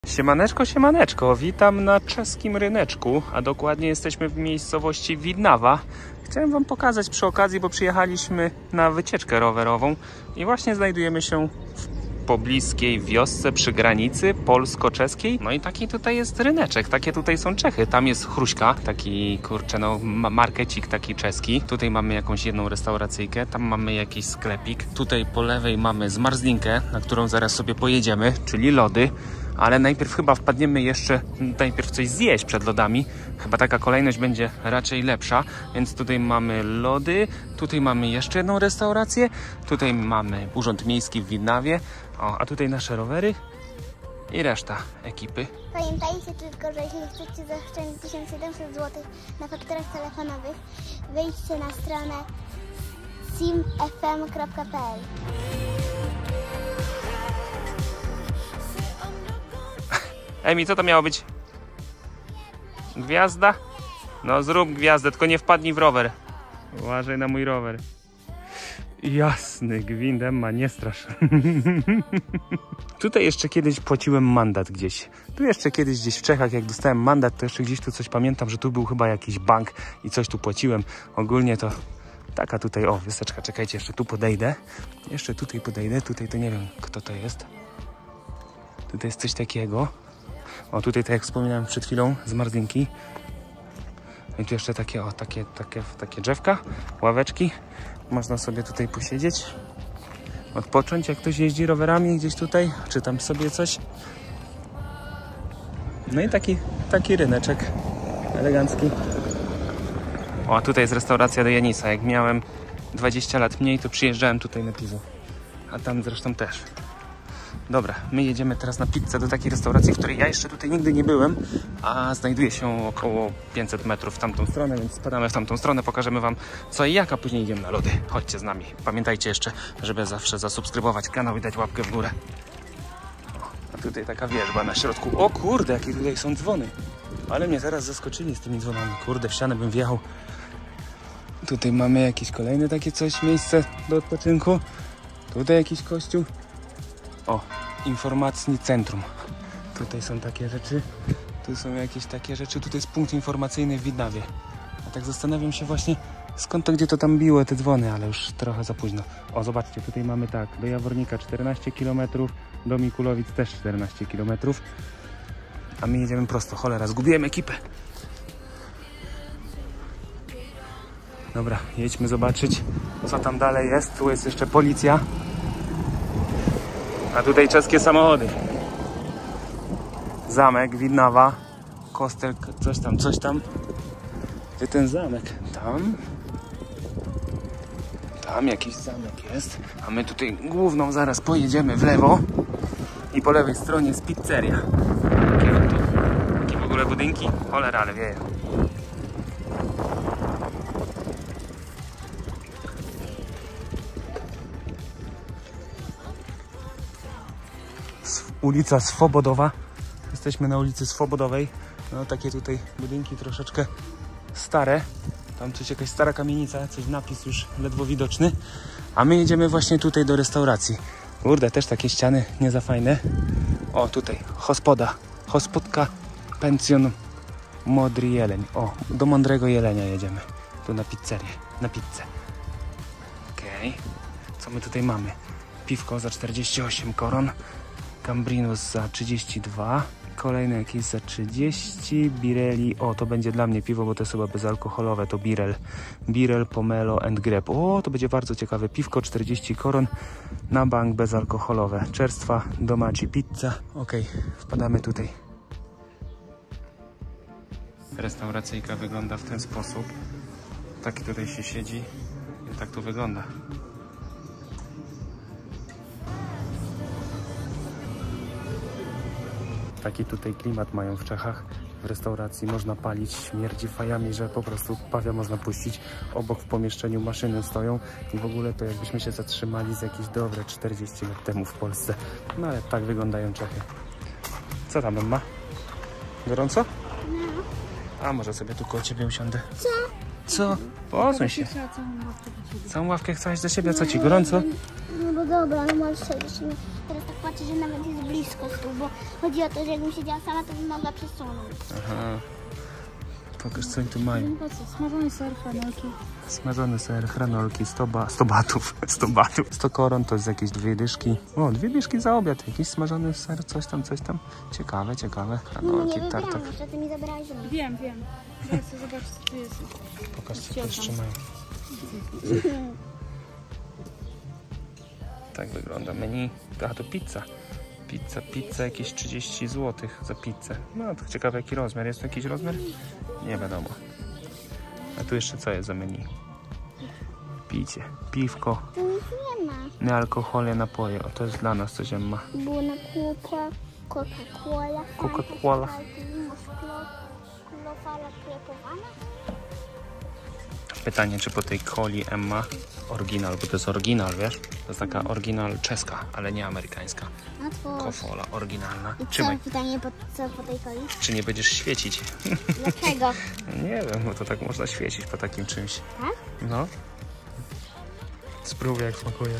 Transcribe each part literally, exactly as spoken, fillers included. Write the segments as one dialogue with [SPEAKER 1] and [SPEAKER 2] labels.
[SPEAKER 1] Siemaneczko, siemaneczko, witam na czeskim ryneczku, a dokładnie jesteśmy w miejscowości Widnawa. Chciałem wam pokazać przy okazji, bo przyjechaliśmy na wycieczkę rowerową i właśnie znajdujemy się w pobliskiej wiosce przy granicy polsko-czeskiej. No i taki tutaj jest ryneczek, takie tutaj są Czechy. Tam jest Chruśka, taki kurczę no markecik taki czeski. Tutaj mamy jakąś jedną restauracyjkę, tam mamy jakiś sklepik. Tutaj po lewej mamy zmarzlinkę, na którą zaraz sobie pojedziemy, czyli lody. Ale najpierw chyba wpadniemy jeszcze, najpierw coś zjeść przed lodami. Chyba taka kolejność będzie raczej lepsza. Więc tutaj mamy lody, tutaj mamy jeszcze jedną restaurację, tutaj mamy Urząd Miejski w Widnawie, o, a tutaj nasze rowery i reszta ekipy.
[SPEAKER 2] Pamiętajcie tylko, że jeśli chcecie zaoszczędzić tysiąc siedemset złotych na fakturach telefonowych, wejdźcie na stronę sim f m kropka p l.
[SPEAKER 1] Emi, co to miało być? Gwiazda? No zrób gwiazdę, tylko nie wpadnij w rower. Uważaj na mój rower. Jasny gwint, Emma, nie strasz. Tutaj jeszcze kiedyś płaciłem mandat gdzieś. Tu jeszcze kiedyś gdzieś w Czechach, jak dostałem mandat, to jeszcze gdzieś tu coś pamiętam, że tu był chyba jakiś bank i coś tu płaciłem. Ogólnie to taka tutaj, o, wioseczka, czekajcie, jeszcze tu podejdę. Jeszcze tutaj podejdę, tutaj to nie wiem, kto to jest. Tutaj jest coś takiego. O, tutaj, tak jak wspominałem przed chwilą, zmarzlinki. I tu jeszcze takie, o, takie, takie, takie drzewka, ławeczki. Można sobie tutaj posiedzieć, odpocząć, jak ktoś jeździ rowerami gdzieś tutaj, czy tam sobie coś. No i taki, taki ryneczek elegancki. O, a tutaj jest restauracja do Janisa. Jak miałem dwadzieścia lat mniej, to przyjeżdżałem tutaj na piwo. A tam zresztą też. Dobra, my jedziemy teraz na pizzę do takiej restauracji, w której ja jeszcze tutaj nigdy nie byłem, a znajduje się około pięćset metrów w tamtą stronę, więc spadamy w tamtą stronę, pokażemy wam co i jak, a później idziemy na lody. Chodźcie z nami. Pamiętajcie jeszcze, żeby zawsze zasubskrybować kanał i dać łapkę w górę. O, a tutaj taka wieżba na środku. O kurde, jakie tutaj są dzwony. Ale mnie zaraz zaskoczyli z tymi dzwonami. Kurde, w ścianę bym wjechał. Tutaj mamy jakieś kolejne takie coś, miejsce do odpoczynku. Tutaj jakiś kościół. O, informacyjny centrum. Tutaj są takie rzeczy. Tu są jakieś takie rzeczy. Tutaj jest punkt informacyjny w Widnawie. A tak zastanawiam się właśnie, skąd to, gdzie to tam biło te dzwony, ale już trochę za późno. O, zobaczcie, tutaj mamy tak, do Jawornika czternaście kilometrów, do Mikulowic też czternaście kilometrów. A my jedziemy prosto. Cholera, zgubiłem ekipę. Dobra, jedźmy zobaczyć, co tam dalej jest. Tu jest jeszcze policja. A tutaj czeskie samochody. Zamek, Widnawa, kostel, coś tam, coś tam. Gdzie ten zamek? Tam. Tam jakiś zamek jest. A my tutaj główną zaraz pojedziemy w lewo. I po lewej stronie jest pizzeria. Jakie tu, jakie w ogóle budynki? Cholera, ale wieje. Ulica Swobodowa. Jesteśmy na ulicy Swobodowej. No takie tutaj budynki troszeczkę stare. Tam coś, jakaś stara kamienica, coś napis już ledwo widoczny. A my jedziemy właśnie tutaj do restauracji. Kurde, też takie ściany nie za fajne. O, tutaj hospoda. Hospodka Pension Modry Jeleń. O, do Mądrego Jelenia jedziemy. Tu na pizzerię, na pizzę. Okej. Okay. Co my tutaj mamy? Piwko za czterdzieści osiem koron. Cambrinus za trzydzieści dwa, kolejne jakieś za trzydzieści, Birelli, o to będzie dla mnie piwo, bo to jest chyba bezalkoholowe, to Birel, Birel, Pomelo and Grape, o to będzie bardzo ciekawe, piwko czterdzieści koron, na bank bezalkoholowe, czerstwa, domaci, pizza, ok, wpadamy tutaj. Restauracyjka wygląda w ten sposób, tak tutaj się siedzi i tak to wygląda. Taki tutaj klimat mają w Czechach. W restauracji można palić, śmierdzi fajami, że po prostu pawia można puścić. Obok w pomieszczeniu maszyny stoją i w ogóle to jakbyśmy się zatrzymali z jakieś dobre czterdzieści lat temu w Polsce. No ale tak wyglądają Czechy. Co tam ma? Gorąco?
[SPEAKER 2] No.
[SPEAKER 1] A może sobie tu koło ciebie usiądę?
[SPEAKER 2] Co?
[SPEAKER 1] Co? Posuń się. Całą ławkę chciałaś do siebie, co ci gorąco?
[SPEAKER 2] No bo dobra, no możesz siedzieć. No, teraz tak patrzę, że nawet jest blisko tu, bo chodzi o to, że jakbym siedziała sama, to bym mogła przesunąć.
[SPEAKER 1] Aha. Pokaż, co oni tu mają.
[SPEAKER 3] Po co? Smażony ser, hranolki.
[SPEAKER 1] Smażony ser, hranolki, sto, ba sto batów, sto batów. sto koron to jest jakieś dwie dyszki. O, dwie dyszki za obiad. Jakiś smażony ser, coś tam, coś tam. Ciekawe, ciekawe.
[SPEAKER 2] No nie
[SPEAKER 1] Hranolki, tartak.
[SPEAKER 2] wybrałam, jeszcze ty mi zabrałeś.
[SPEAKER 3] Wiem, wiem. Zaraz chcę zobaczyć, co tu jest.
[SPEAKER 1] Pokaż, co tu jeszcze mają. Tak wygląda menu. A to pizza. Pizza, pizza jakieś trzydzieści złotych za pizzę. No to ciekawe jaki rozmiar. Jest tu jakiś rozmiar? Nie wiadomo. A tu jeszcze co jest za menu? Picie, piwko,
[SPEAKER 2] Tu nic nie ma.
[SPEAKER 1] niealkohole, napoje. O, to jest dla nas coś ma.
[SPEAKER 2] Było na kółko, Coca-Cola.
[SPEAKER 1] Coca-Cola.
[SPEAKER 2] Klofala krepowana?
[SPEAKER 1] Pytanie, czy po tej coli Emma oryginal, bo to jest oryginal, wiesz? To jest taka oryginal czeska, ale nie amerykańska.
[SPEAKER 2] No to...
[SPEAKER 1] Kofola oryginalna.
[SPEAKER 2] I co
[SPEAKER 1] Trzymaj.
[SPEAKER 2] pytanie, po, co po tej coli?
[SPEAKER 1] Czy nie będziesz świecić?
[SPEAKER 2] Dlaczego?
[SPEAKER 1] Nie wiem, bo to tak można świecić po takim czymś.
[SPEAKER 2] Tak?
[SPEAKER 1] No. Spróbuj, jak smakuje.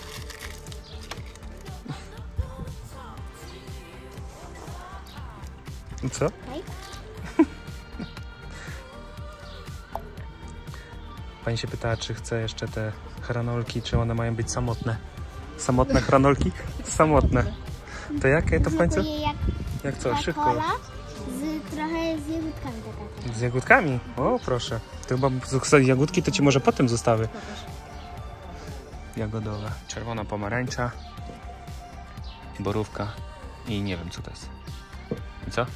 [SPEAKER 1] I co?
[SPEAKER 2] Okej.
[SPEAKER 1] Pani się pytała, czy chce jeszcze te hranolki, czy one mają być samotne. Samotne hranolki? Samotne. To jakie to w końcu?
[SPEAKER 2] Smakuje jak
[SPEAKER 1] Jak co? Szybko.
[SPEAKER 2] Coca-Cola z trochę z jagódkami taka.
[SPEAKER 1] Z jagódkami? O, proszę. To chyba z jagódki to ci może potem zostały. Jagodowe. Czerwona pomarańcza, borówka i nie wiem co to jest. I co?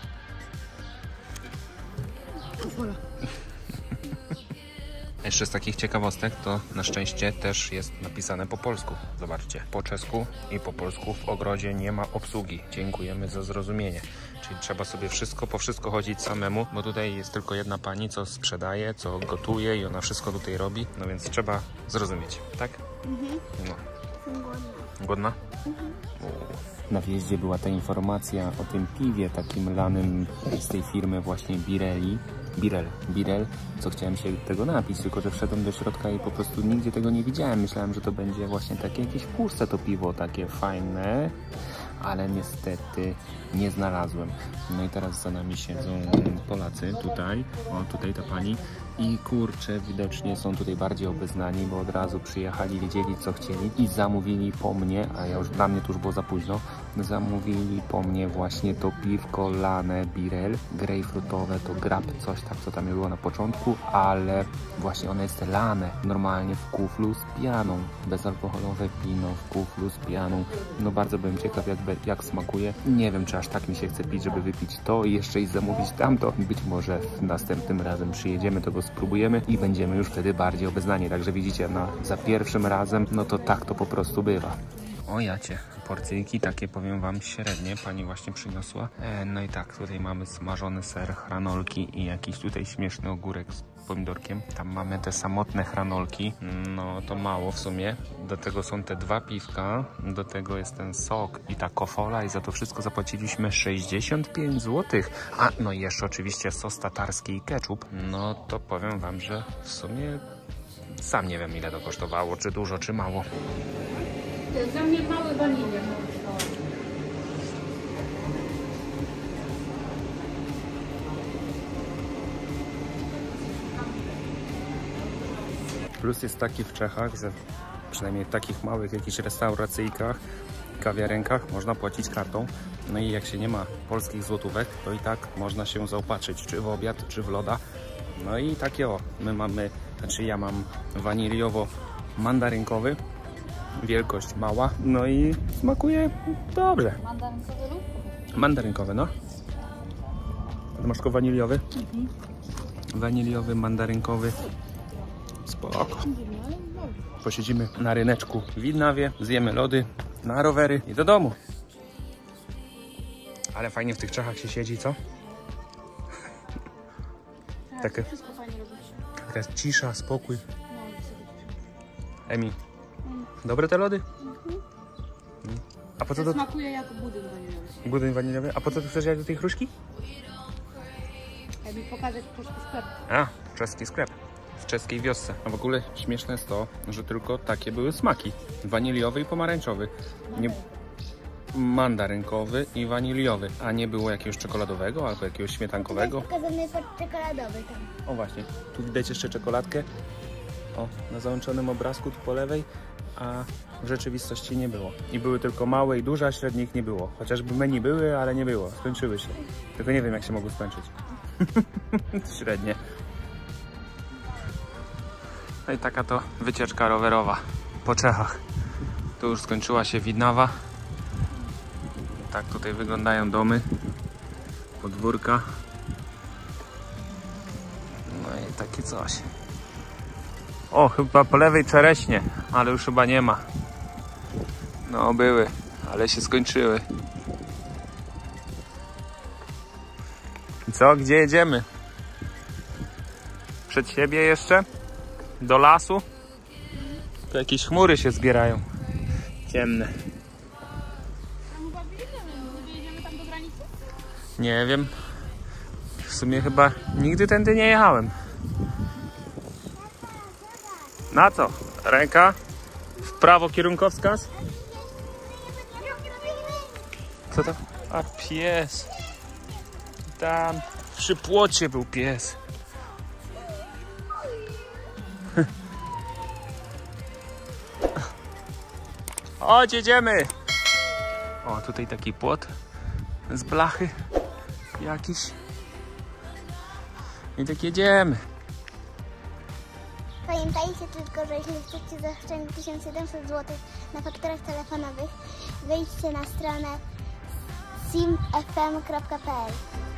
[SPEAKER 3] Kofola.
[SPEAKER 1] Jeszcze z takich ciekawostek to na szczęście też jest napisane po polsku. Zobaczcie, po czesku i po polsku w ogrodzie nie ma obsługi. Dziękujemy za zrozumienie. Czyli trzeba sobie wszystko po wszystko chodzić samemu, bo tutaj jest tylko jedna pani, co sprzedaje, co gotuje i ona wszystko tutaj robi. No więc trzeba zrozumieć, tak?
[SPEAKER 2] Mhm.
[SPEAKER 1] No.
[SPEAKER 2] Jestem głodna.
[SPEAKER 1] Głodna? Mhm. Na wjeździe była ta informacja o tym piwie takim lanym z tej firmy właśnie Birelli. Birel, Birel, co chciałem się tego napić, tylko że wszedłem do środka i po prostu nigdzie tego nie widziałem. Myślałem, że to będzie właśnie takie jakieś puste to piwo, takie fajne, ale niestety nie znalazłem. No i teraz za nami siedzą Polacy tutaj, o tutaj ta pani i kurczę, widocznie są tutaj bardziej obeznani, bo od razu przyjechali, wiedzieli co chcieli i zamówili po mnie, a ja już dla mnie to już było za późno, zamówili po mnie właśnie to piwko lane Birel, grejpfrutowe, to grab, coś tak, co tam było na początku, ale właśnie one jest lane, normalnie w kuflu z pianą, bezalkoholowe wino w kuflu z pianą. No bardzo byłem ciekaw jak, jak smakuje. Nie wiem, czy aż tak mi się chce pić, żeby wypić to i jeszcze i zamówić tamto. Być może następnym razem przyjedziemy, to go spróbujemy i będziemy już wtedy bardziej obeznani. Także widzicie, no, za pierwszym razem, no to tak to po prostu bywa. O jacie, porcyjki takie powiem wam średnie, pani właśnie przyniosła. E, no i tak, tutaj mamy smażony ser, hranolki i jakiś tutaj śmieszny ogórek z pomidorkiem. Tam mamy te samotne hranolki, no to mało w sumie. Do tego są te dwa piwka, do tego jest ten sok i ta kofola i za to wszystko zapłaciliśmy sześćdziesiąt pięć złotych. A no i jeszcze oczywiście sos tatarski i ketchup. No to powiem wam, że w sumie sam nie wiem ile to kosztowało, czy dużo, czy mało.
[SPEAKER 3] To jest dla mnie mały wanilię.
[SPEAKER 1] Plus jest taki w Czechach, że przynajmniej w takich małych jakichś restauracyjkach, kawiarenkach można płacić kartą. No i jak się nie ma polskich złotówek, to i tak można się zaopatrzyć, czy w obiad, czy w loda. No i takie o, my mamy, znaczy ja mam waniliowo-mandarynkowy, wielkość mała, no i smakuje dobrze.
[SPEAKER 3] Mandarynkowy lub?
[SPEAKER 1] Mandarynkowy, no. A masz go waniliowy?
[SPEAKER 3] Mhm.
[SPEAKER 1] Waniliowy, mandarynkowy. Spoko. Posiedzimy na ryneczku w Widnawie, zjemy lody, na rowery i do domu. Ale fajnie w tych Czechach się siedzi, co? Takie,
[SPEAKER 3] Wszystko fajnie robisz.
[SPEAKER 1] taka jest cisza, spokój.
[SPEAKER 3] No, sobie.
[SPEAKER 1] Emi, dobre te lody? Mm. A po co to
[SPEAKER 3] Smakuje jak budyń waniliowy.
[SPEAKER 1] budyń waniliowy? A po co tu chcesz jechać do tej hruszki?
[SPEAKER 3] Jak mi pokazać polski sklep.
[SPEAKER 1] A, czeski sklep. w czeskiej wiosce. A w ogóle śmieszne jest to, że tylko takie były smaki. Waniliowy i pomarańczowy. Nie... Mandarynkowy i waniliowy. A nie było jakiegoś czekoladowego albo jakiegoś śmietankowego.
[SPEAKER 2] To jest pokazany pod czekoladowy tam.
[SPEAKER 1] O właśnie, tu widać jeszcze czekoladkę. O, na załączonym obrazku tu po lewej, a w rzeczywistości nie było. I były tylko małe i duże, a średnich nie było. Chociażby menu były, ale nie było. Skończyły się. Tylko nie wiem, jak się mogły skończyć. Średnie. No i taka to wycieczka rowerowa po Czechach. Tu już skończyła się Widnawa. Tak tutaj wyglądają domy, podwórka. No i takie coś. O, chyba po lewej czereśnie, ale już chyba nie ma. No były, ale się skończyły. I co? Gdzie jedziemy? Przed siebie jeszcze? Do lasu? Tu jakieś chmury się zbierają. Ciemne. Nie wiem. W sumie chyba nigdy tędy nie jechałem. Na co? Ręka? W prawo kierunkowskaz? Co to? A pies. Tam przy płocie był pies. Chodź, jedziemy. O, tutaj taki płot z blachy jakiś. I tak jedziemy.
[SPEAKER 2] Pamiętajcie tylko, że jeśli chcecie zaoszczędzić tysiąc siedemset złotych na fakturach telefonowych, wejdźcie na stronę sim f m kropka p l.